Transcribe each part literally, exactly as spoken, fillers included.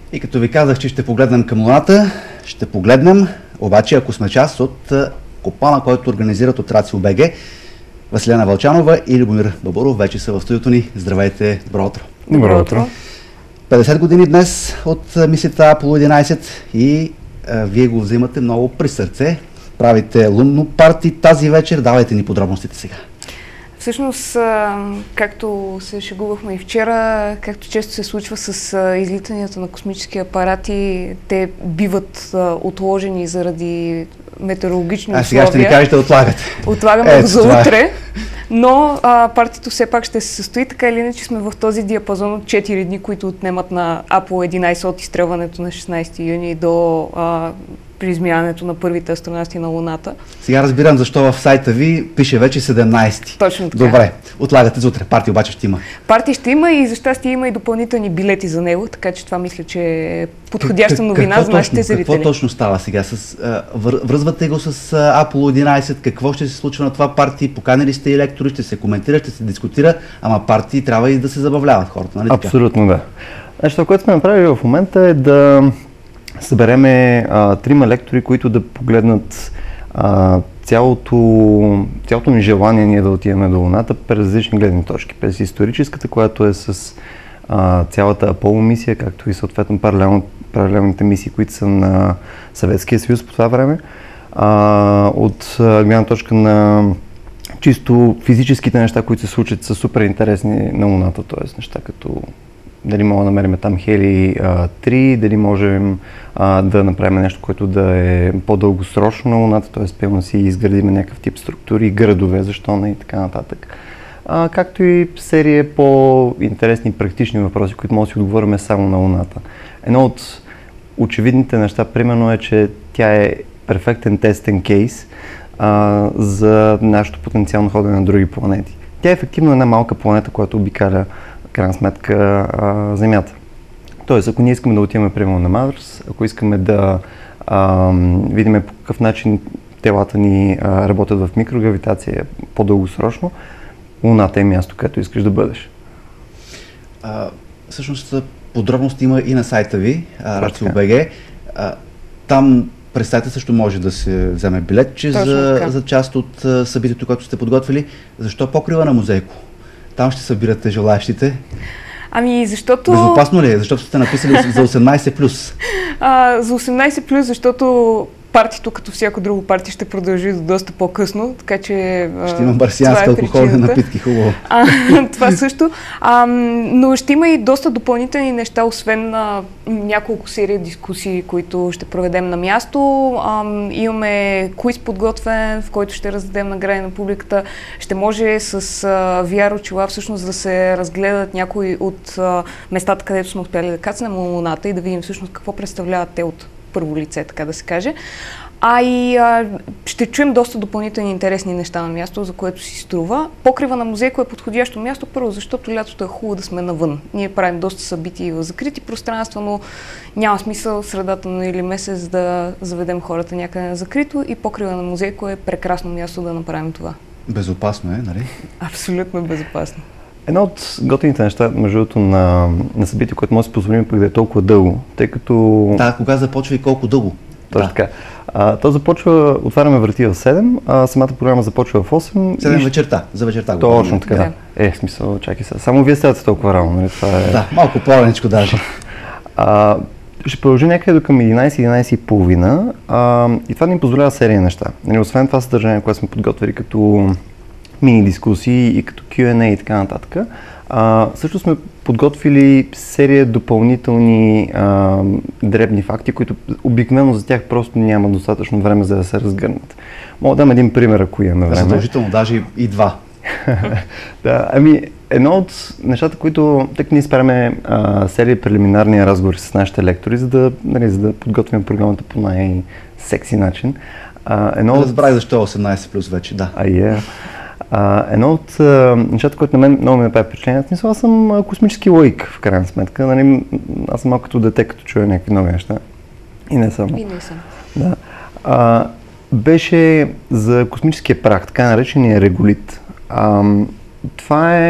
И като ви казах, че ще погледнем към Луната, ще погледнем, обаче ако сме част от копана, който организират от Рацио БГ, Василена Вълчанова и Любомир Бабуров вече са в студиото ни. Здравейте, добро утро! Добро утро! петдесет години днес от мисията Аполо единайсет и а, вие го взимате много при сърце. Правите лунно парти тази вечер. Давайте ни подробностите сега. Всъщност, както се шегувахме и вчера, както често се случва с излитанията на космически апарати, те биват отложени заради метеорологични условия. А сега ще ни кажете отлагате. Отлагаме го за утре, но а, партито все пак ще се състои, така или иначе сме в този диапазон от четири дни, които отнемат на Аполо единайсет от изстрелването на шестнайсети юни до а, при изминаването на първите астронавти на Луната. Сега разбирам защо в сайта ви пише вече седемнайсети. Точно така. Добре, отлагате за утре. Парти обаче ще има. Парти ще има и за щастие има и допълнителни билети за него, така че това мисля, че е подходяща новина какво за нашите точно, зрители. Какво точно става сега? С, а, вър, връзвате го с а, Аполо единайсет. Какво ще се случва на това парти? Поканили сте и лектори, ще се коментира, ще се дискутира, ама парти трябва и да се забавляват хората, нали така? Абсолютно да. Нещо, което сме направили в момента е да събереме а, трима лектори, които да погледнат а, цялото, цялото ни желание ние да отидем до Луната през различни гледни точки. През историческата, която е с а, цялата Аполо мисия, както и съответно паралелно, паралелните мисии, които са на Съветския съюз по това време. А, от гледна точка на чисто физическите неща, които се случат, са супер интересни на Луната, т.е. неща като дали мога да намерим там Хели три, дали можем а, да направим нещо, което да е по-дългосрочно на Луната, т.е. пълно си изградим някакъв тип структури, градове, защо не и така нататък. А, както и серия по-интересни и практични въпроси, които може да си отговорим само на Луната. Едно от очевидните неща, примерно е, че тя е перфектен тестен кейс а, за нашето потенциално ходене на други планети. Тя е ефективно една малка планета, която обикаля крайна сметка а, Земята. Тоест, ако ние искаме да отиваме примерно на Марс, ако искаме да а, видим по какъв начин телата ни а, работят в микрогравитация по-дългосрочно, Луната е място, където искаш да бъдеш. А, всъщност подробности има и на сайта ви, Рацио БГ. Там през сайта също може да се вземе билетче за, за част от а, събитието, което сте подготвили. Защо покрива на Музейко? Там ще събирате желаящите. Ами, защото... Безопасно ли е? Защото сте написали за осемнайсет плюс. А, за осемнайсет плюс, защото партито, като всяко друго парти, ще продължи до доста по-късно, така че... Ще има марсиански е алкохолни напитки, хубаво. А, това също. А, но ще има и доста допълнителни неща, освен а, няколко серии дискусии, които ще проведем на място. А, имаме квиз подготвен, в който ще раздадем награди на публиката. Ще може с а, ви ар очила всъщност да се разгледат някои от а, местата, където сме успяли да кацнем на Луната и да видим всъщност какво представляват те от първо лице, така да се каже. А и а, ще чуем доста допълнителни интересни неща на място, за което си струва. Покрива на Музейко е подходящо място, първо, защото лятото е хубаво да сме навън. Ние правим доста събития в закрити пространства, но няма смисъл в средата на или месец да заведем хората някъде на закрито и покрива на Музейко е прекрасно място да направим това. Безопасно е, нали? Абсолютно безопасно. Едно от готините неща, между другото, на, на събитие, което може да си позволим пък да е толкова дълго, тъй като... Да, кога започва и колко дълго? Точно да. така. А, то започва, отваряме врати в седем, а самата програма започва в осем. седем вечерта, за вечерта. Точно така. Да. Е, в смисъл, чакай сега. Само вие ставате толкова рано, нали? Това е... Да, малко по-раничко даже. А, ще продължи някъде до към единайсет единайсет и половина а, и това ни позволява серия неща. Нали, освен това съдържание, което сме подготвили като мини дискусии и като кю енд ей и така нататък. А, също сме подготвили серия допълнителни а, дребни факти, които обикновено за тях просто няма достатъчно време за да се разгърнат. Мога да дам един пример, ако имаме време. Задължително, даже и два. Да, ами едно от нещата, които тък ние спряме серия прелиминарни разговори с нашите лектори, за да, нали, за да подготвим програмата по най-секси начин. А, едно Разбрах защо е осемнайсет плюс вече, да. А, yeah. А, едно от а, нещата, които на мен много ми направи впечатление, смисъл, аз съм а, космически лаик, в крайна сметка. Нали, аз съм малко като дете, като чуя някакви нови неща. И не само. И не съм. Да. А, беше за космическия прах, така наречения реголит. А, това е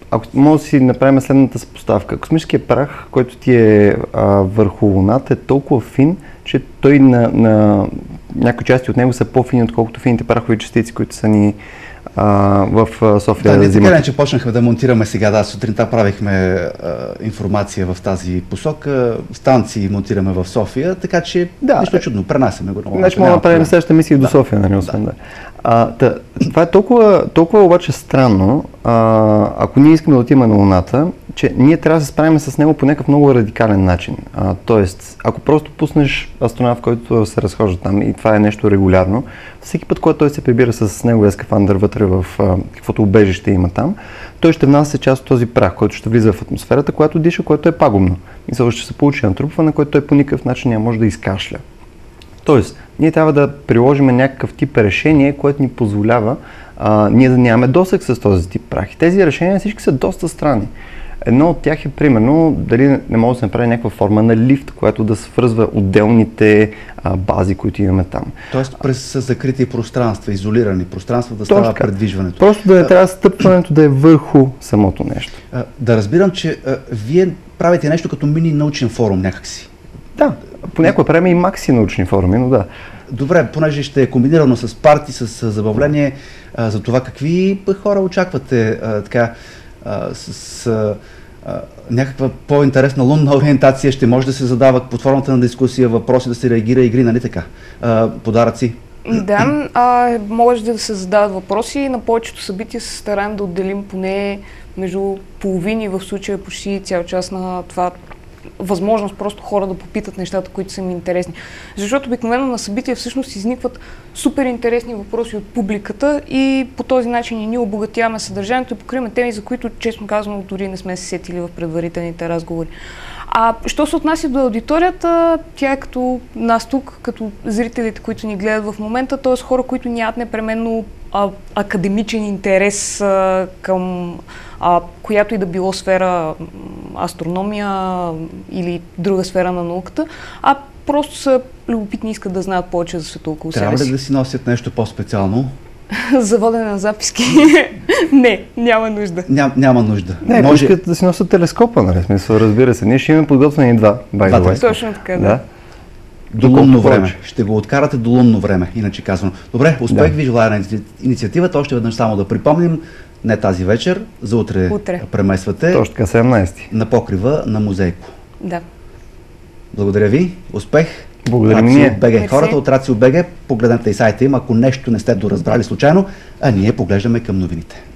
ако може да си направим следната съпоставка. Космическият прах, който ти е а, върху Луната, е толкова фин, че той на, на някои части от него са по-фини, отколкото фините прахови частици, които са ни а, в София. Да, ние така не, че почнахме да монтираме сега. Да, сутринта правихме а, информация в тази посока. Станции монтираме в София, така че да, нищо чудно, пренасяме го. Значи може да направим следващата мисия да. До София, нали, освен да. да. А, тъ, това е толкова, толкова обаче странно, а, ако ние искаме да отиваме на Луната, че ние трябва да се справим с него по някакъв много радикален начин. А, тоест, ако просто пуснеш астронавт, който се разхожда там и това е нещо регулярно, всеки път, когато той се прибира с неговия скафандър вътре в а, каквото убежище има там, той ще внася част от този прах, който ще влиза в атмосферата, която диша, което е пагубно. И също ще се получи натрупване, което той по никакъв начин няма може да изкашля. Тоест, ние трябва да приложим някакъв тип решение, което ни позволява а, ние да нямаме досег с този тип прах. И тези решения всички са доста странни. Едно от тях е примерно дали не може да се направи някаква форма на лифт, която да свързва отделните а, бази, които имаме там. Тоест през закрити пространства, изолирани пространства да става предвижването. Просто да не трябва стъпването да е върху самото нещо. А, да разбирам, че а, вие правите нещо като мини научен форум някакси. Да, понякога правим и макси научни форуми, но да. Добре, понеже ще е комбинирано с парти, с забавление, а, за това какви хора очаквате а, така, а, с а, а, някаква по-интересна лунна ориентация, ще може да се задава под формата на дискусия, въпроси, да се реагира, игри, нали така? А, подаръци? Да, а, може да се задават въпроси. На повечето събития се стараем да отделим поне между половини, в случая почти цял час на това възможност просто хора да попитат нещата, които са им интересни. Защото обикновено на събития всъщност изникват супер интересни въпроси от публиката и по този начин и ние обогатяваме съдържанието и покриваме теми, за които, честно казано, дори не сме се сетили в предварителните разговори. А що се отнася до аудиторията, тя е като нас тук, като зрителите, които ни гледат в момента, т.е. хора, които нямат непременно а, академичен интерес а, към а, която и да било сфера астрономия или друга сфера на науката, а просто са любопитни и искат да знаят повече за света около себе си. Трябва ли да си носят нещо по-специално? За водене на записки? Не, няма нужда. Ням, няма нужда. Не, може... искат да си носят телескопа, нали? Смисъл, разбира се. Ние ще имаме подготвени два, by the way. Точно така, да. да. До лунно време. Ще го откарате до лунно време, иначе казвам. Добре, успех да. Ви желая на инициативата. Още веднъж само да припомним, не тази вечер, за утре, утре. Премествате. Точно така, седемнайсети. На покрива на Музейко. Да. Благодаря ви, успех. Благодарим ние. БГ. Хората от Рацио БГ, погледнете и сайта им, ако нещо не сте доразбрали случайно, а ние поглеждаме към новините.